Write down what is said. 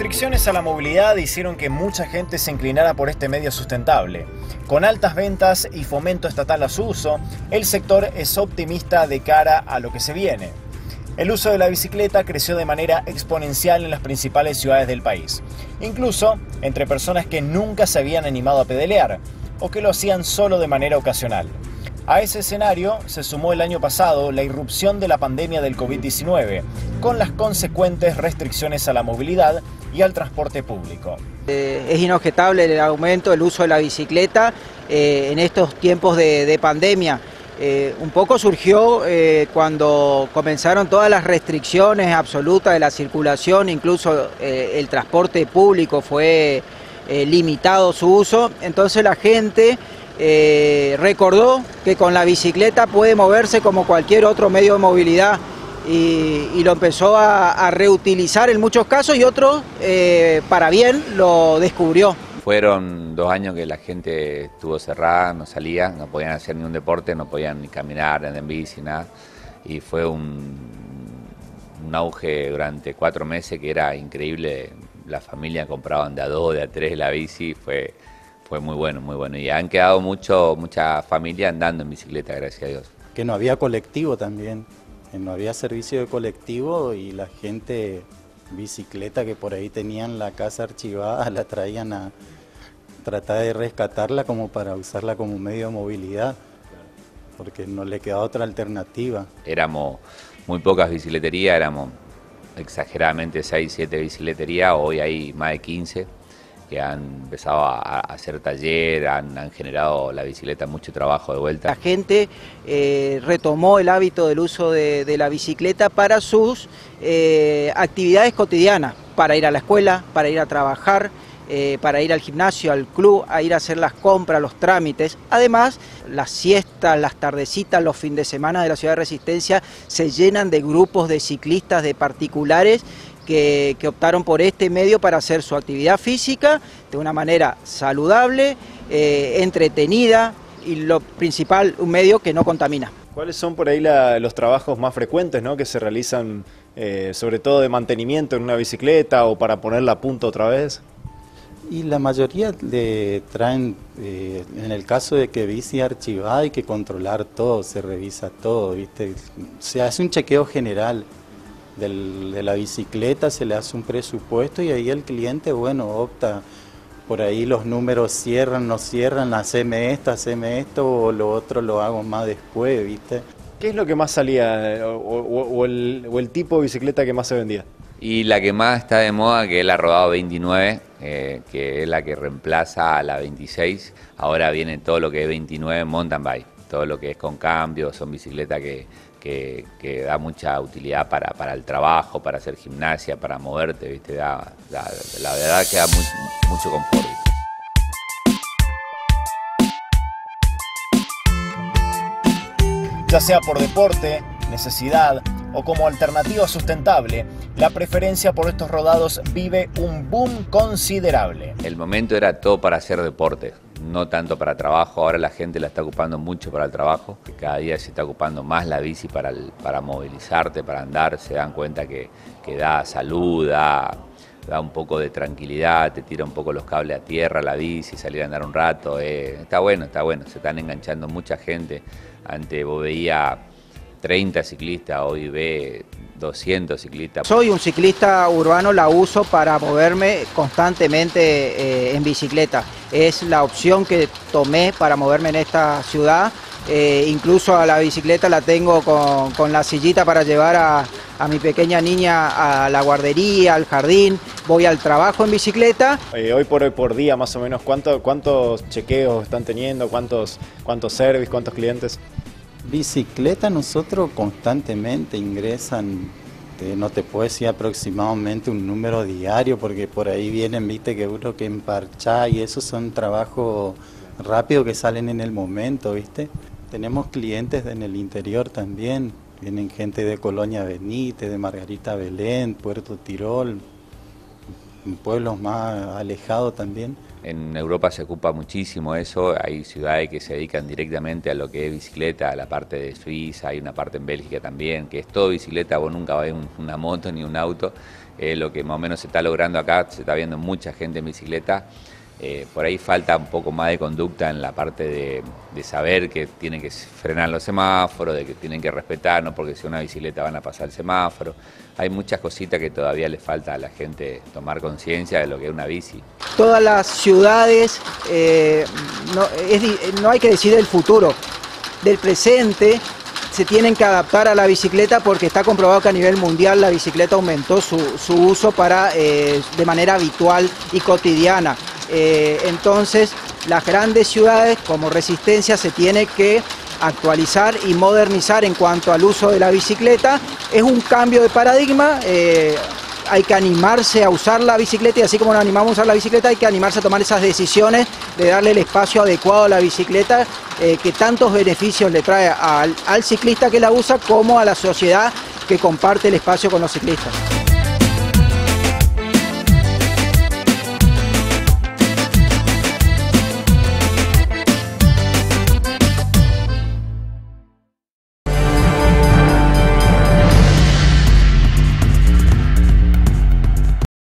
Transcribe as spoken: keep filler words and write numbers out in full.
restricciones a la movilidad hicieron que mucha gente se inclinara por este medio sustentable. Con altas ventas y fomento estatal a su uso, el sector es optimista de cara a lo que se viene. El uso de la bicicleta creció de manera exponencial en las principales ciudades del país, incluso entre personas que nunca se habían animado a pedalear o que lo hacían solo de manera ocasional. A ese escenario se sumó el año pasado la irrupción de la pandemia del COVID diecinueve, con las consecuentes restricciones a la movilidad y al transporte público. Eh, es inobjetable el aumento del uso de la bicicleta eh, en estos tiempos de, de pandemia. Eh, un poco surgió eh, cuando comenzaron todas las restricciones absolutas de la circulación, incluso eh, el transporte público fue eh, limitado su uso, entonces la gente Eh, recordó que con la bicicleta puede moverse como cualquier otro medio de movilidad y, y lo empezó a, a reutilizar en muchos casos y otros, eh, para bien, lo descubrió. Fueron dos años que la gente estuvo cerrada, no salía, no podían hacer ni un deporte, no podían ni caminar, andar en bici, nada. Y fue un, un auge durante cuatro meses que era increíble. La familia compraban de a dos, de a tres la bici, fue... Fue muy bueno, muy bueno. Y han quedado mucho, mucha familia andando en bicicleta, gracias a Dios. Que no había colectivo también, que no había servicio de colectivo y la gente bicicleta que por ahí tenían la casa archivada la traían a tratar de rescatarla como para usarla como medio de movilidad, porque no le quedaba otra alternativa. Éramos muy pocas bicicleterías, éramos exageradamente seis, siete bicicleterías, hoy hay más de quince. Que han empezado a, a hacer taller, han, han generado la bicicleta mucho trabajo de vuelta. La gente eh, retomó el hábito del uso de, de la bicicleta para sus eh, actividades cotidianas, para ir a la escuela, para ir a trabajar, eh, para ir al gimnasio, al club, a ir a hacer las compras, los trámites. Además, las siestas, las tardecitas, los fines de semana de la ciudad de Resistencia se llenan de grupos de ciclistas, de particulares, Que, que optaron por este medio para hacer su actividad física de una manera saludable, eh, entretenida y lo principal, un medio que no contamina. ¿Cuáles son por ahí la, los trabajos más frecuentes, ¿no?, que se realizan, eh, sobre todo de mantenimiento en una bicicleta o para ponerla a punto otra vez? Y la mayoría le traen, eh, en el caso de que bici archivada hay que controlar todo, se revisa todo, ¿viste? Se hace un chequeo general. Del, de la bicicleta, se le hace un presupuesto y ahí el cliente, bueno, opta, por ahí los números cierran, no cierran, haceme esto, haceme esto, o lo otro lo hago más después, ¿viste? ¿Qué es lo que más salía, o, o, o, el, o el tipo de bicicleta que más se vendía? Y la que más está de moda, que es la Rodado veintinueve, eh, que es la que reemplaza a la veintiséis, ahora viene todo lo que es veintinueve mountain bike, todo lo que es con cambio, son bicicletas que... Que, que da mucha utilidad para, para el trabajo, para hacer gimnasia, para moverte, ¿viste? Da, da, la verdad que da muy, mucho confort. Ya sea por deporte, necesidad o como alternativa sustentable, la preferencia por estos rodados vive un boom considerable. El momento era todo para hacer deporte, no tanto para trabajo. Ahora la gente la está ocupando mucho para el trabajo. Cada día se está ocupando más la bici para, el, para movilizarte, para andar. Se dan cuenta que, que da salud, da, da un poco de tranquilidad, te tira un poco los cables a tierra, la bici, salir a andar un rato. Eh, está bueno, está bueno. Se están enganchando mucha gente. Antes vos veías treinta ciclistas, hoy ve doscientos ciclistas. Soy un ciclista urbano, la uso para moverme constantemente eh, en bicicleta. Es la opción que tomé para moverme en esta ciudad. Eh, incluso a la bicicleta la tengo con, con la sillita para llevar a, a mi pequeña niña a la guardería, al jardín. Voy al trabajo en bicicleta. Eh, hoy por hoy por día más o menos, ¿cuánto, ¿cuántos chequeos están teniendo? ¿Cuántos, cuántos service, cuántos clientes? Bicicleta nosotros constantemente ingresan, eh, no te puedo decir aproximadamente un número diario, porque por ahí vienen, viste, que uno que emparcha y esos son trabajos rápidos que salen en el momento, viste. Tenemos clientes en el interior también, vienen gente de Colonia Benítez, de Margarita Belén, Puerto Tirol, pueblos más alejados también. En Europa se ocupa muchísimo eso, hay ciudades que se dedican directamente a lo que es bicicleta, a la parte de Suiza, hay una parte en Bélgica también, que es todo bicicleta, vos nunca ves un, una moto ni un auto, eh, lo que más o menos se está logrando acá, se está viendo mucha gente en bicicleta. Eh, por ahí falta un poco más de conducta en la parte de, de saber que tienen que frenar los semáforos, de que tienen que respetarnos, porque si una bicicleta van a pasar el semáforo. Hay muchas cositas que todavía le falta a la gente tomar conciencia de lo que es una bici. Todas las ciudades, eh, no, es, no hay que decir del futuro, del presente, se tienen que adaptar a la bicicleta porque está comprobado que a nivel mundial la bicicleta aumentó su, su uso para, eh, de manera habitual y cotidiana. Eh, entonces, las grandes ciudades como Resistencia se tiene que actualizar y modernizar en cuanto al uso de la bicicleta. Es un cambio de paradigma, eh, hay que animarse a usar la bicicleta y así como nos animamos a usar la bicicleta hay que animarse a tomar esas decisiones de darle el espacio adecuado a la bicicleta eh, que tantos beneficios le trae al, al ciclista que la usa como a la sociedad que comparte el espacio con los ciclistas.